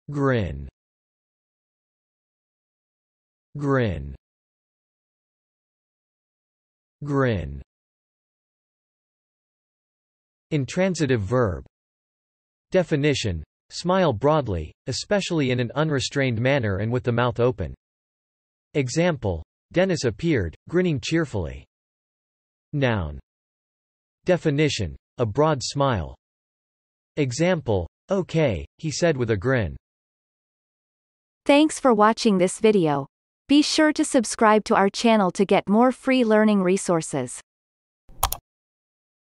Grin. Grin. Grin. Intransitive verb. Definition: smile broadly, especially in an unrestrained manner and with the mouth open. Example: Dennis appeared, grinning cheerfully. Noun. Definition: a broad smile. Example: okay, he said with a grin. Thanks for watching this video. Be sure to subscribe to our channel to get more free learning resources.